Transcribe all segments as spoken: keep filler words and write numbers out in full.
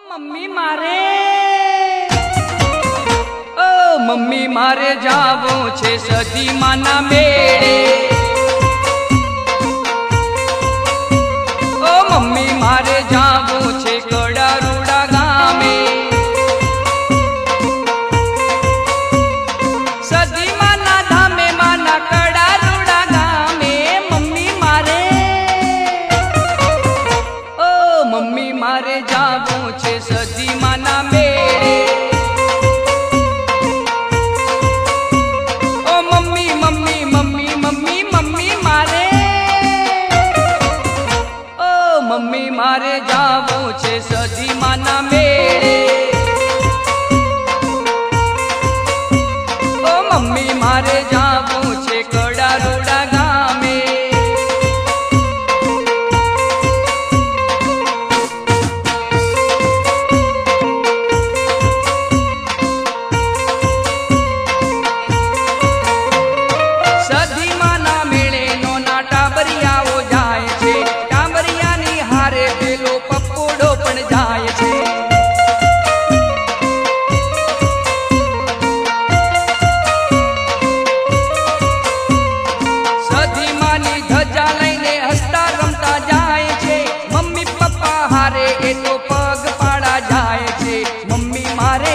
Mummy मारे ओ mummy मारे जावो छे सदी माना मेड़े। ओ मम्मी मारे जावो छे कड़ा रूड़ा गामे। सदी माना धामे माना कड़ा रूड़ा गामे मम्मी मारे ओ मम्मी मारे जावो छे सदी माना मेड़े। ओ mummy mummy mummy mummy mummy मारे ओ मम्मी मारे जावो छे सदी माना मेड़े। ओ मम्मी मारे जावो छे कड़ा रूड़ा गामे। सदी माना मेळे नोना टाबरियाओ जाय छे। टाबरियानी हारे पेलो पप्पोडो पण जाय छे। सदी मानी धजा लईने हसता रमता जाय छे। मम्मी पप्पा हारे ए तो पग पाड़ा जाय छे। मम्मी मारे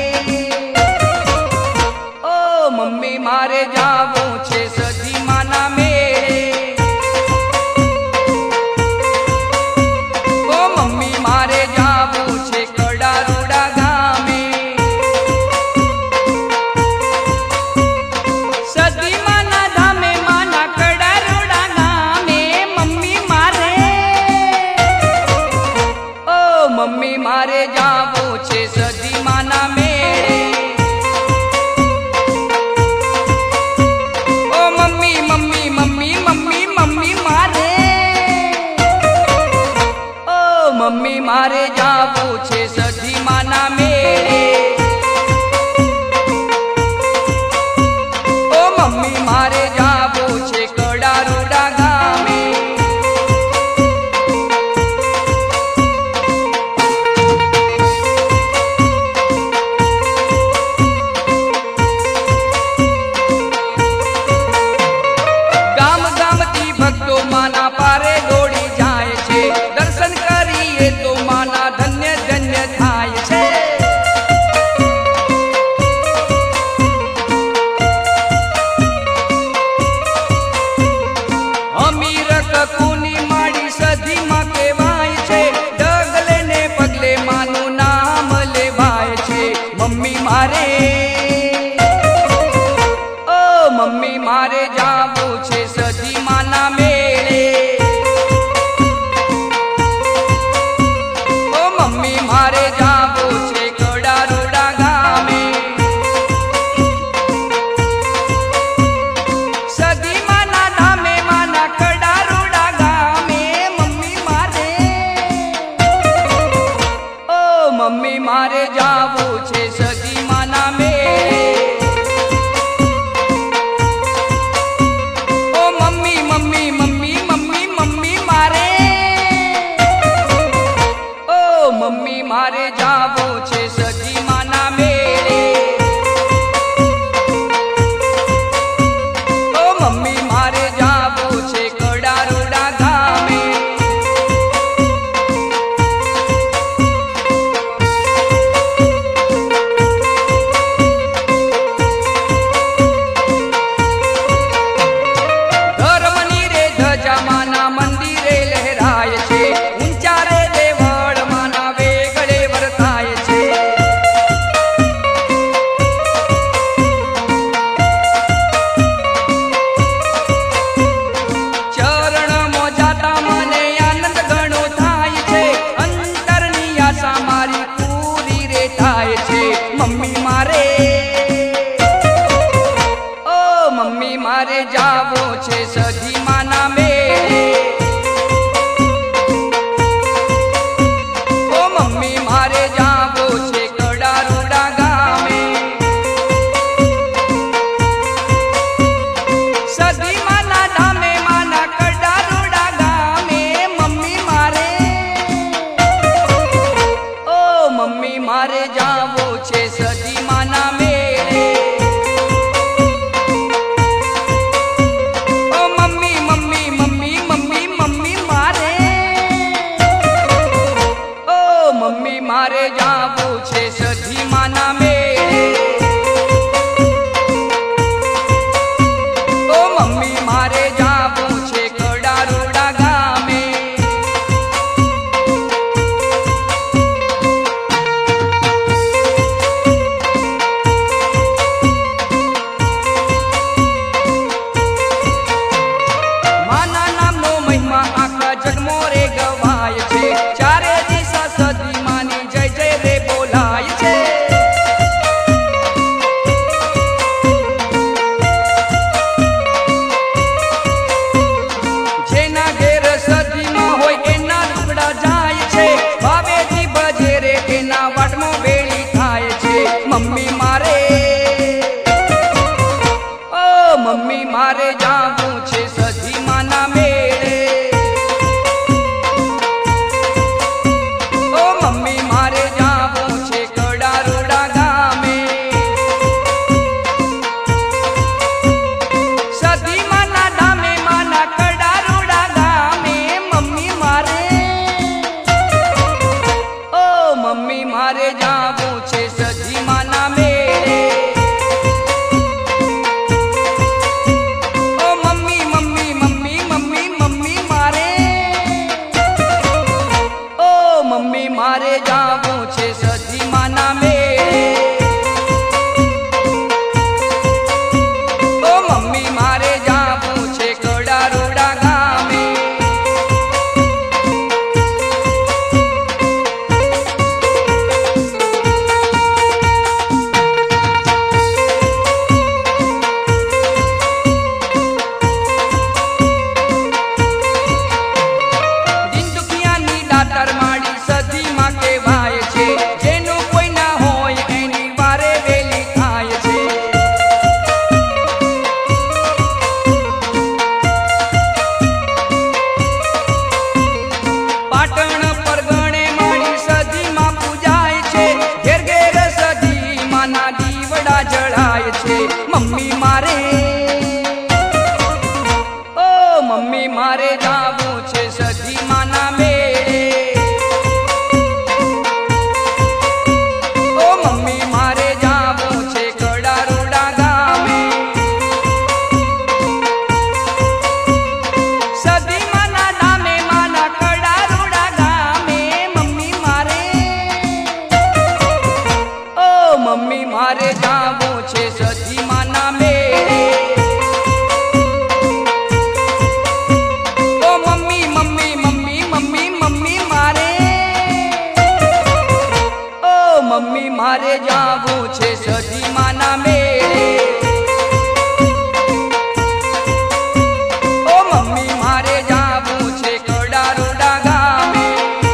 ओ मम्मी मारे जावो छे सदी माना मेळे। ओ मम्मी मारे जावो छे कड़ा रूड़ा गामे। सदी माना धामे माना कड़ा रूड़ा गामे मम्मी मारे ओ मम्मी मारे जावो छे सदी माना मेळे। ओ mummy mummy mummy mummy mummy मारे ओ मम्मी मारे जावो छे सदी माना मेळे। ओ मम्मी मारे जावो छे कड़ा रूड़ा गामे। गाम गामथी भक्तो माना पारे दौड़ी जाय छे। दर्शन करीए तो माना धन्य धन्य थाय छे। अमीर ककुनी माड़ी सदी मां केवाय छे। डगले ने पगले मानु नाम लेवाय छे। मम्मी मारे ओ मम्मी मारे जावो छे सदी माना मेळे। ओ मम्मी मारे जावो छे कड़ा रूड़ा गामे। सदी माना धामे माना कड़ा रूड़ा गामे मम्मी मारे ओ मम्मी मारे जावो छे सदी माना मेळे। ओ mummy mummy mummy mummy mummy मारे ओ मम्मी मारे जावो छे सदी माना मेळे। ओ मम्मी मारे जावो छे कड़ा रूड़ा गामे। धर्मनी रे धजा माना मंदिरे लहराय छे। ऊंचा रे देवळ माना वेगळे वर्ताय छे। જાવું છે સધી માના મેળે. ઓ mummy mummy mummy mummy mummy મારે, ઓ મમ્મી મારે જાવું છે સધી માના મેળે. ઓ મમ્મી મારે જાવું છે કડારોડા ગામે. માના નામનો મહિમા આખા જગમો રે ગવાય છે. ચારે દિશા સધી માની જય જય રે બોલાય છે. જેના ઘેર સધીમાં હોય એના લુગડા જાય છે. ભાવેથી ભજે રે એના વાટમાં બેડી થાય છે. મમ્મી મારે, ઓ મમ્મી મારે જાવું છે સધી માના મેળે. ઓ મમ્મી મારે જાવું છે કડારોડા ગામે. સધી માના ધામે માના કડારોડા ગામે. મમ્મી મારે, ઓ મમ્મી મારે જાવું છે સધી માના મેળે. ઓ mummy mummy mummy mummy mummy મારે, ઓ મમ્મી મારે જાવું છે સધી માના મેળે. ઓ મમ્મી મારે જાવું છે કડારોડા ગામે. દિન દુખિયાની દાતાર માડી સધી માં કહેવાય છે. જેનું કોઈ ના હોય એની વારે વેલી થાય છે. પાટણ પરગણે માડી સધી માં પૂજાય છે. ઘેર ઘેર સધી માના દીવડા જળાય છે. મમ્મી મારે, ઓ મમ્મી મારે જાવું છે સધી માના મેળે. ઓ મમ્મી મારે જાવું છે કડારોડા ગામે. સધી માના ધામે માના કડારોડા ગામે. મમ્મી મારે, ઓ મમ્મી મારે જાવું છે સધી માના મેળે. ઓ mummy mummy mummy mummy mummy મારે, ઓ મમ્મી મારે જાવું છે સધી માના મેળે. ઓ મમ્મી મારે જાવું છે કડારોડા ગામે.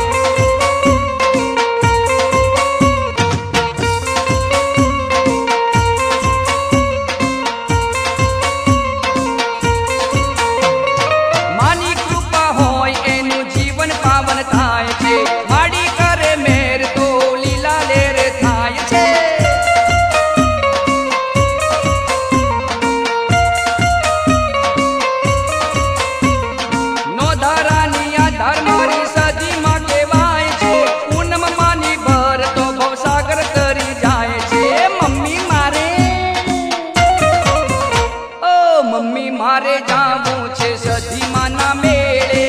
માની કૃપા હોય એનું જીવન પાવન થાય છે. માડી કરે મેર તો લીલા લેર થાય છે. નો ધારાની આધાર મારી સધી માં કહેવાય છે. પૂનમ માની ભર તો ભવસાગર તરી જાય છે. મમ્મી મારે, ઓ મમ્મી મારે જાવું છે સધી માના મેળે.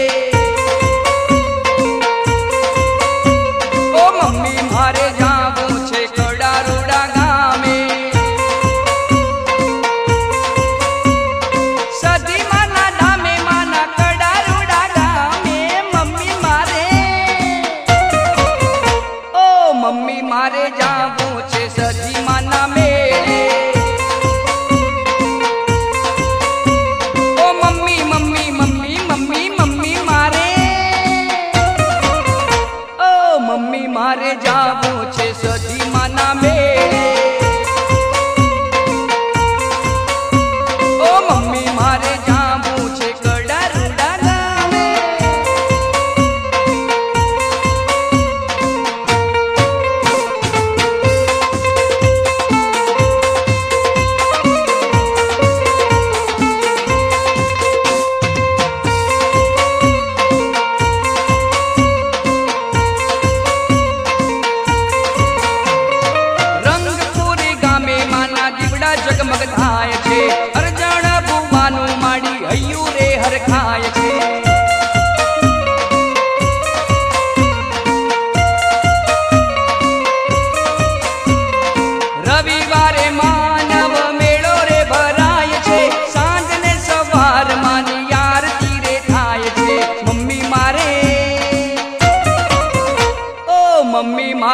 ઓ મમ્મી મારે જાવું છે કડારોડા ગામે. સધી માના ધામે માના કડારોડા ગામે. મમ્મી મારે, ઓ મમ્મી મારે જાવું છે સધી માના મેળે. ઓ mummy mummy mummy mummy mummy મારે, ઓ મમ્મી મારે જાવું છે સધી માના મેળે. ઓ મમ્મી મારે જાવું છે કડારોડા ગામે.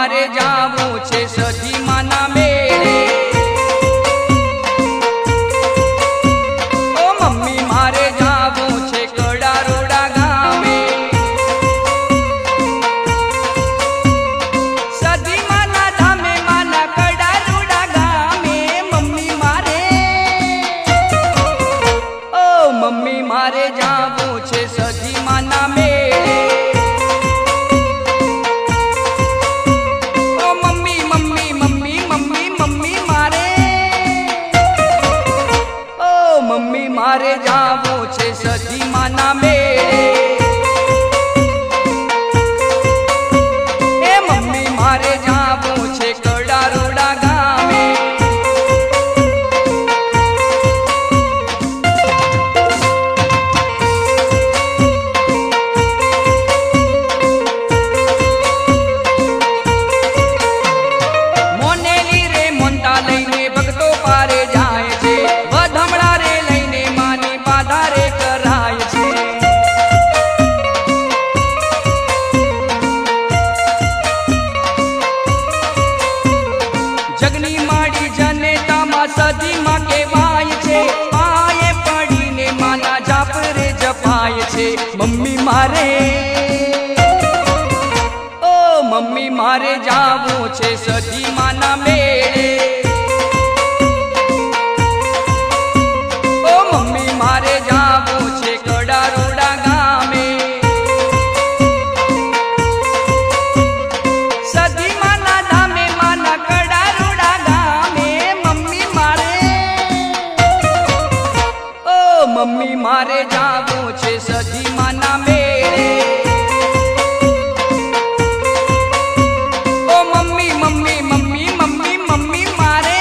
मारे जावू छे सधी माना मेळे। ओ मम्मी मारे जावू छे कडारोड़ा गामे। सधी माना धामे माना कडारोड़ा गामे मम्मी मारे। ओ मम्मी मारे जावू छे सधी माना मेळे। मम्मी मारे जावू छे सधी माना मेळे। ए मम्मी मारे जावू छे कडारोड़ा गामे। मोनेली रे मोंता लईने भगतो पारे जाए छे। वधमड़ा रे लईने मानी बाधा रे कराय छे। जगनी माड़ी जनेता मा सधी मां केवाय छे। पाये पड़ीने माना जाप रे जपाय छे। मम्मी मारे ओ मम्मी मारे जावू छे सधी माना मेळे। ओ मम्मी मारे जावू छे कडारोड़ा गामे। सधी माना धामे माना कडारोड़ा गामे मम्मी मारे। ओ मम्मी मारे जावू छे सधी माना मेळे। ओ mummy mummy mummy mummy mummy मारे।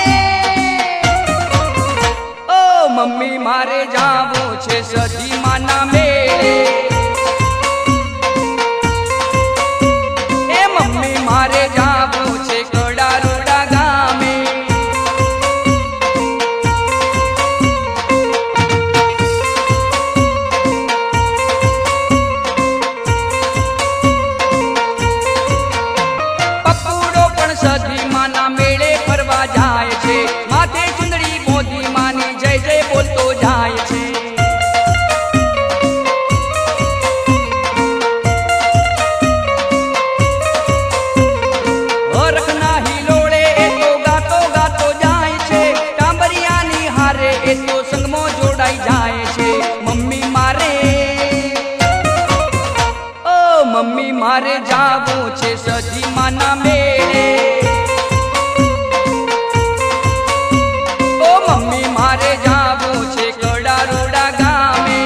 ओ मम्मी मारे जावू छे सधी माना मेळे। ए मम्मी मारे जावू छे कडारोड़ा गामे। पप्पूडो पण सधी माना मेळे फरवा जाय छे। माथे चुंदड़ी मोदी मानी जय जय बोलतो जाय छे। हरखना हिलोळे ए तो गातो गातो जाय छे। टांबरियानी हारे ए तो संगमो जोड़ाई जाय छे। मम्मी मारे ओ मम्मी मारे जावू छे सधी माना मेळे। ओ मम्मी मारे जावू छे कडारोड़ा गामे।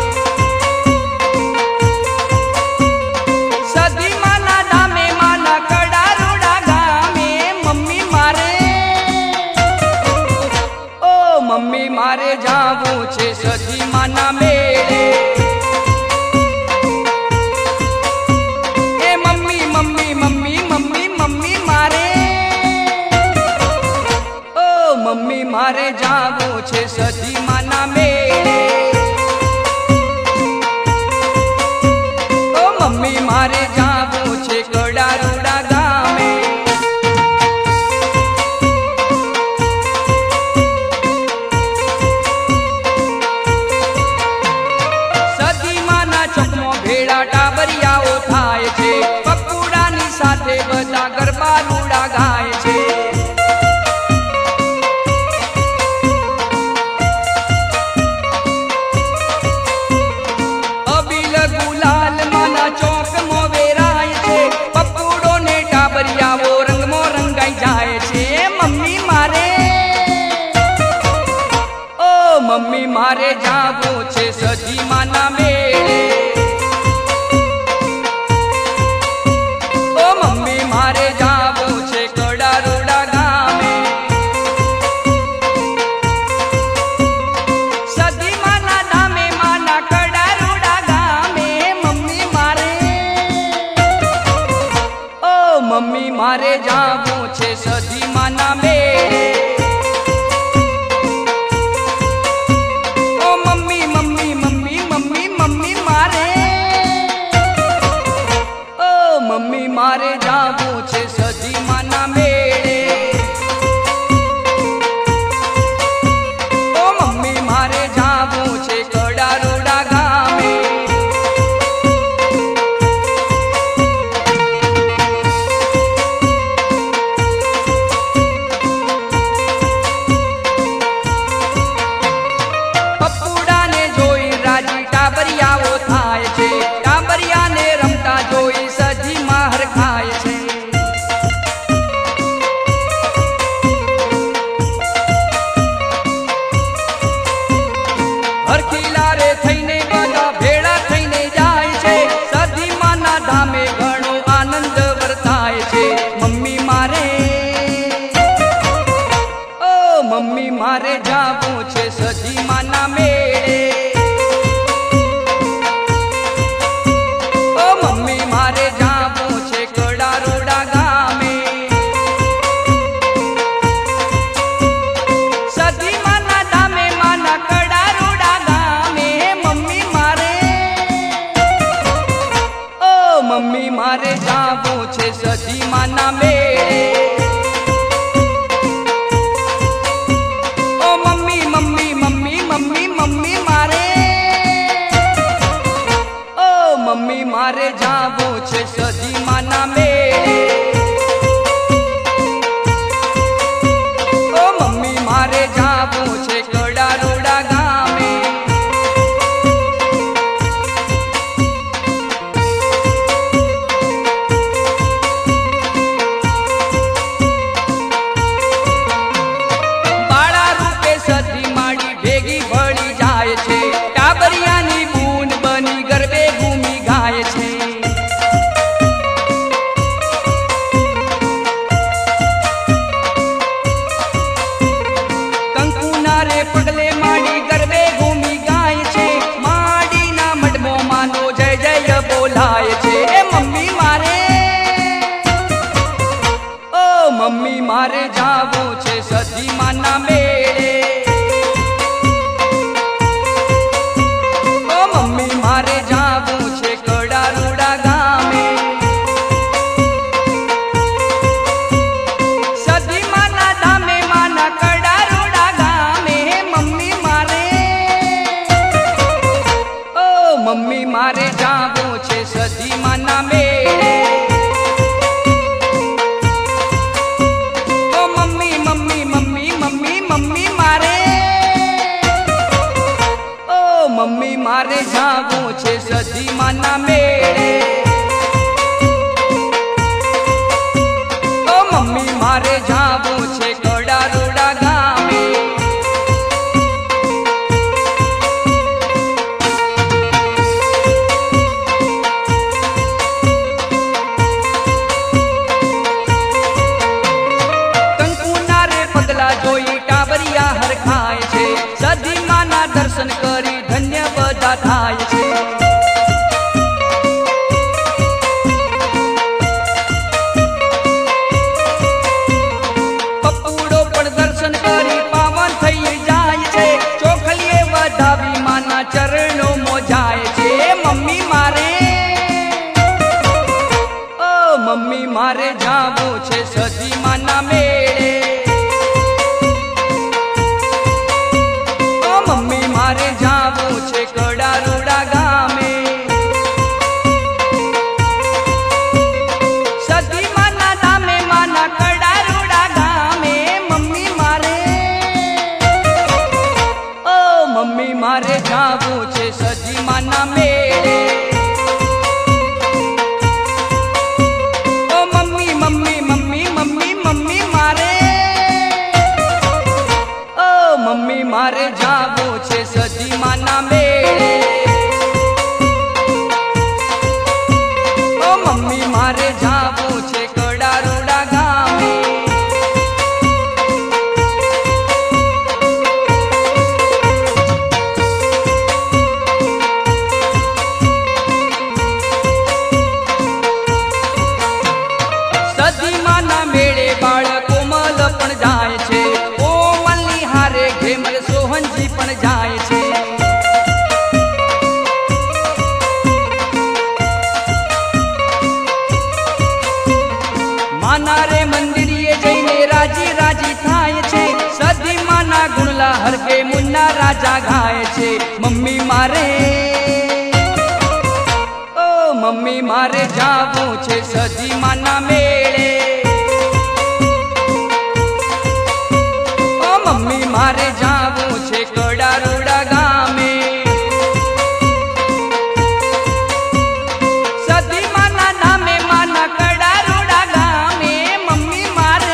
सधी माना धामे माना कडारोड़ा गामे मम्मी मारे। ओ मम्मी मारे जावू छे सधी माना मेळे। ए mummy mummy mummy mummy mummy मारे। ओ मम्मी मारे जावू छे सधी माना मेळे। ओ मम्मी मारे जावू छे कडारोड़ा गामे। सधी माना चकमो भेड़ा टाबरियाओ थाय छे। पप्पूडानी साथे बधा गरबा रूड़ा गाय छे। अबील गुलाल माना चौक मो वेराय छे। पप्पूडो ने टाबरियाओ रंग मो रंगाई जाय छे। मम्मी मारे ओ मम्मी मारे जावू छे सधी माना मेळे। ओ मम्मी मारे जावू छे कडारोड़ा गामे। सधी माना धामे माना कडारोड़ा गामे मम्मी मारे। ओ मम्मी मारे जावू छे सधी माना मेळे। ओ mummy mummy mummy mummy mummy मारे। ओ मम्मी मारे जावू छे सधी મમ્મી મારે જાવું છે સધીમાના મેળે ઓ મમ્મી મારે જાવું છે કડારુડા ગામે સધીમાના ધામે માના કડારુડા ગામે મમ્મી મારે ઓ મમ્મી મારે જાવું છે સધીમાના મેળે મમ્મી મારે જાવું છે સધીમાના મેળે ઓ મમ્મી મારે જાવું છે કડારુડા ગામે કંકુના રે પગલા જોઈ ટાબરિયા હરખાય છે સધીમાના દર્શન કરી ધન્ય બધા થાય છે પપુડો પણ દર્શન કરી પાવન થઈ જાય છે ચોખલીએ વધાવી માના ચરણો મોજાય છે મમ્મી મારે ઓ મમ્મી મારે જાવું છે સધીમાના મેળે ઓ મમ્મી મારે જાવું છે કડારુડા ગામે સધીમાના ધામે માના કડારુડા ગામે મમ્મી મારે ઓ મમ્મી મારે જાવું છે સધીમાના મેળે ઓ mummy mummy mummy mummy mummy મારે ઓ મમ્મી મારે જાવું છે સધીમાના મેળે ઓ મમ્મી મારે જાવું છે કડારુડા ગામે સધીમાના મેળે બાળક કોમલ પણ જાય છે કોમલની હારે ઘેમલ સોહનજી પણ જાય છે માના રે મંદિરે જઈને રાજી રાજી થાય છે સધીમાના ગુણલા હરકે મુન્ના રાજા ગાય છે મમ્મી મારે ઓ મમ્મી મારે જાવું છે સધીમાના મેળે ઓ મમ્મી મારે જાવું છે કડારુડા ગામે સધીમાના નામે માના કડારુડા ગામે મમ્મી મારે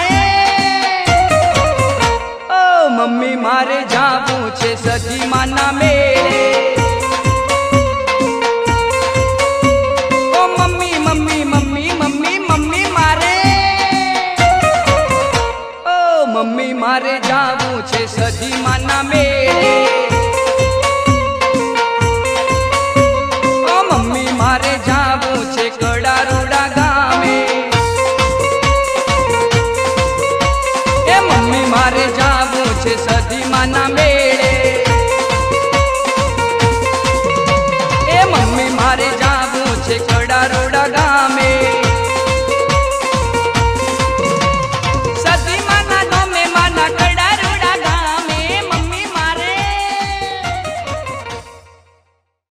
ઓ મમ્મી મારે જાવું છે સધીમાના મેળે ઓ mummy mummy mummy mummy mummy મારે ઓ મમ્મી મારે જાવું છે સધીમાના મેળે ઓ મમ્મી મારે જાવું છે કડારુડા ગામે એ મમ્મી મારે